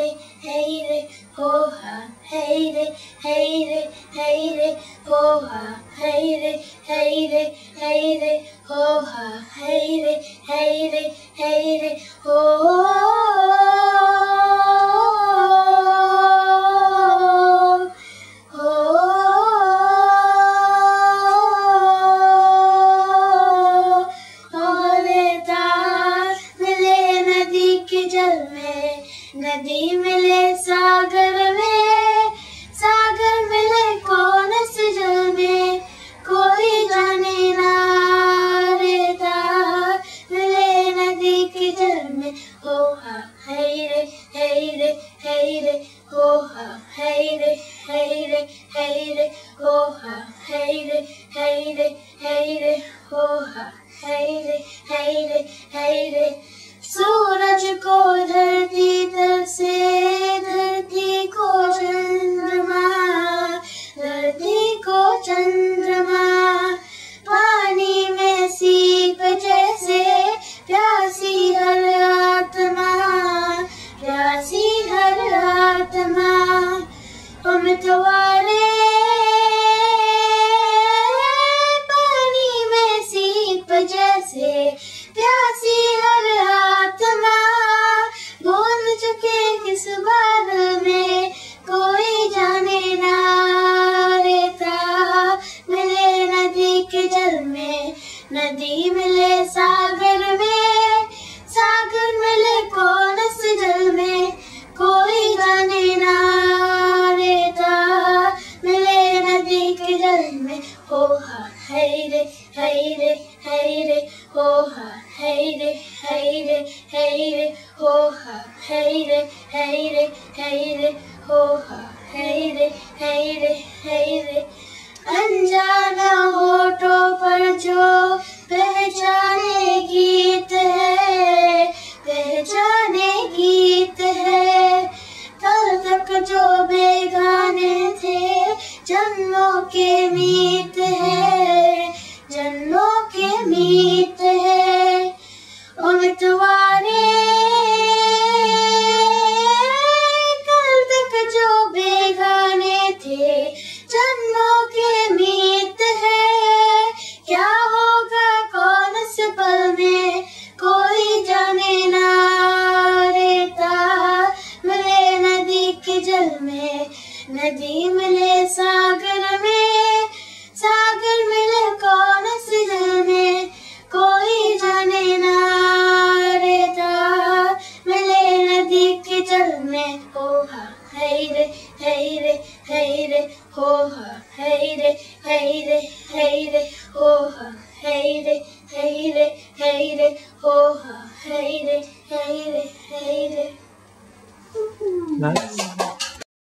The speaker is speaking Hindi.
hey re, ho ha, hey re, ho ha, hey re, ho ha, hey re, ho. नदी मिले सागर में, सागर मिले कौन से जल में, कोई जाने ना रेता मिले नदी के जल में, हो हा hey re, हो हा hey re, हो हा hey re, हो हा hey re. सूरज को धरती तर से, धरती को चंद्रमा, धरती को चंद्रमा, पानी में सीप जैसे प्यासी हर आत्मा, प्यासी हर आत्मा. हम तुम्हारे पानी में सीप जैसे प्यासी हर आत्मा, बोल चुके किस बादल में, कोई जाने ना रेता मिले नदी के जल में, नदी मिले सागर में, सागर मिले कौन से जल में, कोई जाने ना रेता मिले नदी के जल में, हो हा hey re, हो हा hey re, हो हा hey re, हो हा hey re. अनजाना होठों पर जो पहचाने गीत है, पहचाने गीत है, कल तक जो बेगाने थे जन्मों के मीत है, जन्मों के मीत है. उम्मीदवारे कल तक जो बेगाने थे जन्मों के मीत है, क्या होगा कौन से पल में, कोई जाने ना रेता मिले नदी के जल में, नदी मिले सागर में, सागर मिले कौन से जल में, कोई जाने ना रेता मिले नदी के जल में, हो हा hey re, हो हा hey re, हो हा hey re, हो हा hey re. Nice.